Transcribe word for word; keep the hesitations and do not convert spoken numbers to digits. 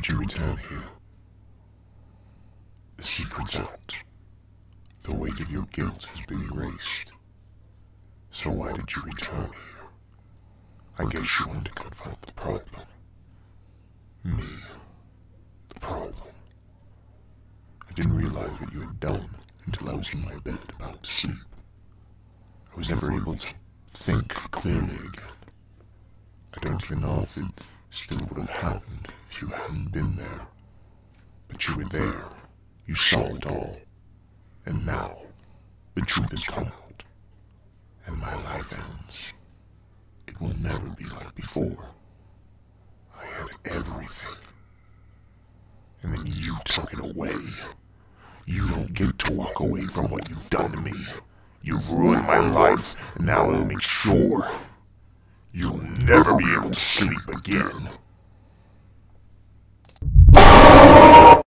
did you return here? The secret's out. The weight of your guilt has been erased. So why did you return here? I guess you wanted to confront the problem. Me. The problem. I didn't realize what you had done until I was in my bed about to sleep. I was never able to think clearly again. I don't even know if it still would have happened if you hadn't been there. But you were there. You saw it all. And now, the truth has come out. And my life ends. It will never be like before. I had everything. And then you took it away. You don't get to walk away from what you've done to me. You've ruined my life, and now I'll make sure you'll never be able to sleep again.